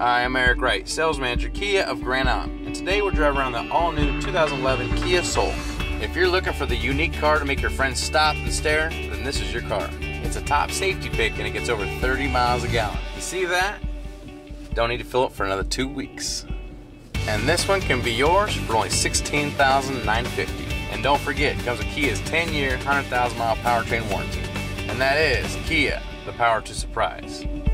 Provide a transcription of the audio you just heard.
Hi, I'm Eric Wright, Sales Manager Kia of Grand Island, and today we're driving around the all-new 2011 Kia Soul. If you're looking for the unique car to make your friends stop and stare, then this is your car. It's a top safety pick and it gets over 30 miles a gallon. You see that? Don't need to fill it for another 2 weeks. And this one can be yours for only $16,950. And don't forget, it comes with Kia's 10-year, 100,000-mile powertrain warranty. And that is Kia, the power to surprise.